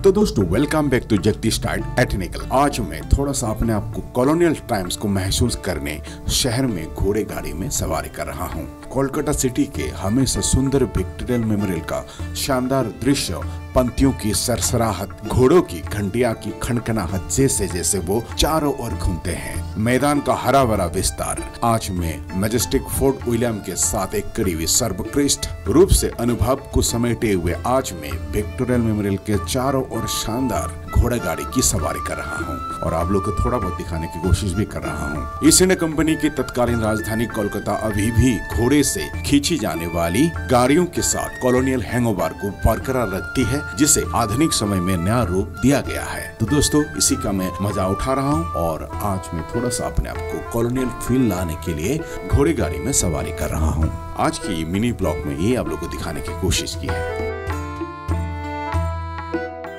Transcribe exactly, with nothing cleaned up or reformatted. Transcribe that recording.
तो दोस्तों welcome back to Jagti style ethnical. आज मैं थोड़ा सा अपने आप को कॉलोनियल टाइम्स को महसूस करने शहर में घोड़े गाड़ी में सवारी कर रहा हूँ। कोलकाता सिटी के हमेशा सुंदर विक्टोरियल मेमोरियल का शानदार दृश्य, पंक्तियों की सरसराहट, घोड़ों की घंटिया की खनखनाहट जैसे जैसे वो चारों ओर घूमते हैं। मैदान का हरा भरा विस्तार। आज मैं मैजेस्टिक फोर्ट विलियम के साथ एक करीबी सर्वोत्कृष्ट रूप से अनुभव को समेटे हुए आज मैं विक्टोरियल मेमोरियल के चारों ओर शानदार घोड़ा गाड़ी की सवारी कर रहा हूँ और आप लोग को थोड़ा बहुत दिखाने की कोशिश भी कर रहा हूँ। ईस्ट इंडिया कंपनी की तत्कालीन राजधानी कोलकाता अभी भी घोड़े से खींची जाने वाली गाड़ियों के साथ कॉलोनियल हैंगओवर को बरकरार रखती है, जिसे आधुनिक समय में नया रूप दिया गया है। तो दोस्तों इसी का मैं मजा उठा रहा हूँ और आज मैं थोड़ा सा अपने आप को कॉलोनियल फील लाने के लिए घोड़े गाड़ी में सवारी कर रहा हूँ। आज की मिनी ब्लॉग में ये आप लोग को दिखाने की कोशिश की है।